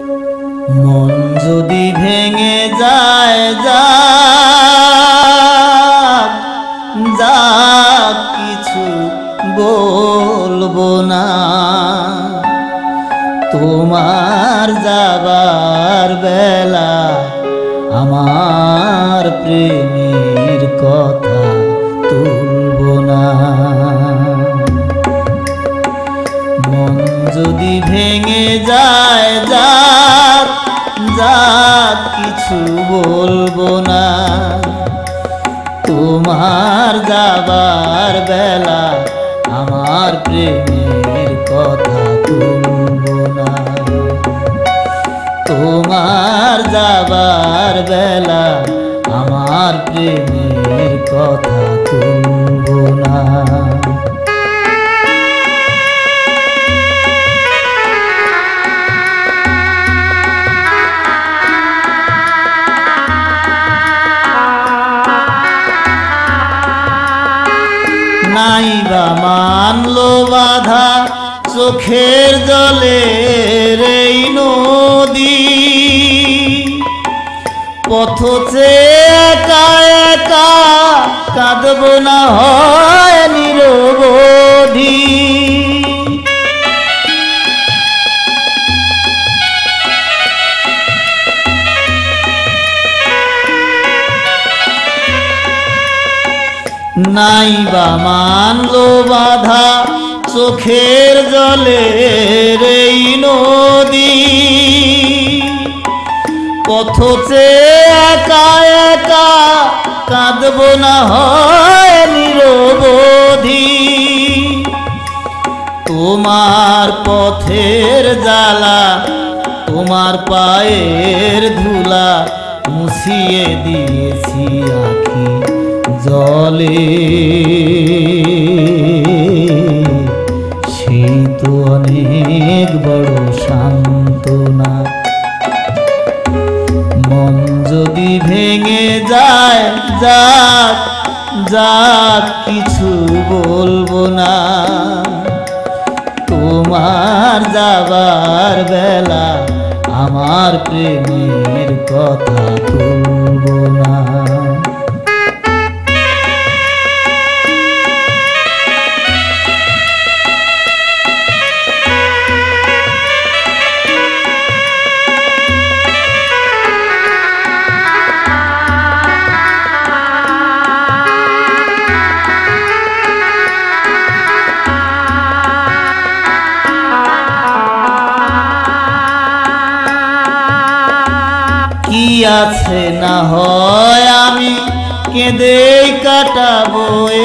মন যদি ভেঙে যায় যাক কিছু বলবো না। তোমার যাবার বেলা আমার প্রেমের কথা তুলবো না। মন যদি ভেঙে যায় যাক কিছু বলবো না। তোমার যাবার বেলা আমার প্রেমের কথা তুলবো না। তোমার যাবার বেলা আমার প্রেমের কথা তুলবো না। নাইবা মানলো বাধা চোখের জলের এই নদী, পথ চেয়ে একা একা কাঁদবো না হয় নিরবধি। নাইবা মানলো বাধা চোখের জলের এই নদী, পথ চেয়ে একা একা কাঁদবো না হয় নিরবধি। তোমার পথের জ্বালা তোমার পায়ের ধুলা মুছিয়ে দিয়েছি আঁখি জলে, সেই তো অনেক বড় সান্ত্বনা। মন যদি ভেঙে যায় যাক কিছু বলবো না। তোমার যাবার বেলা আমার প্রেমের কথা তুলবো না। কি আছে না হয় আমি কেঁদেই কাটাবো এ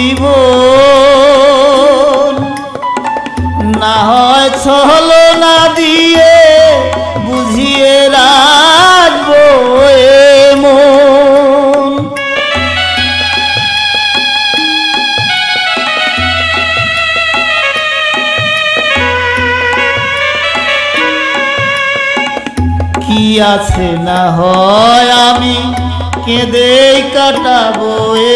জীবন, না হয় ছলনা দিয়ে বুঝিয়ে রাখবো এ মন। কি আছে না হয় আমি কেঁদেই কাটাবো এ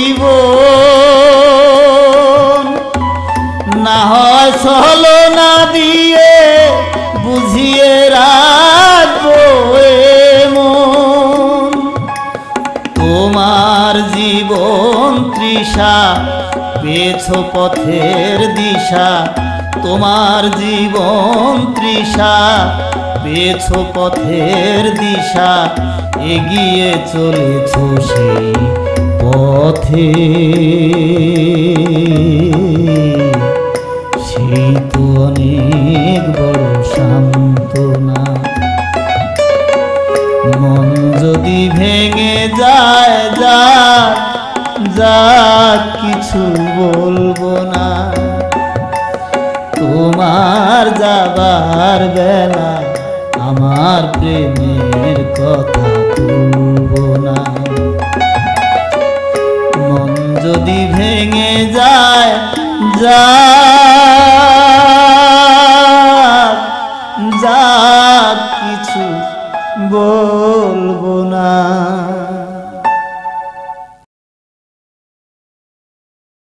জীবন, না হয় ছলনা দিয়ে বুঝিয়ে রাখবো এ মন। তোমার জীবন তৃষা পেয়েছো পথের দিশা, তোমার জীবন তৃষা পেয়েছো পথের দিশা, এগিয়ে চলেছো সেই পথে, সেই তো অনেক বড় সান্ত্বনা। মন যদি ভেঙে যায় যাক কিছু বলবো না। তোমার যাবার বেলা আমার প্রেমের কথা তুলবো না। মন যদি ভেঙে যায়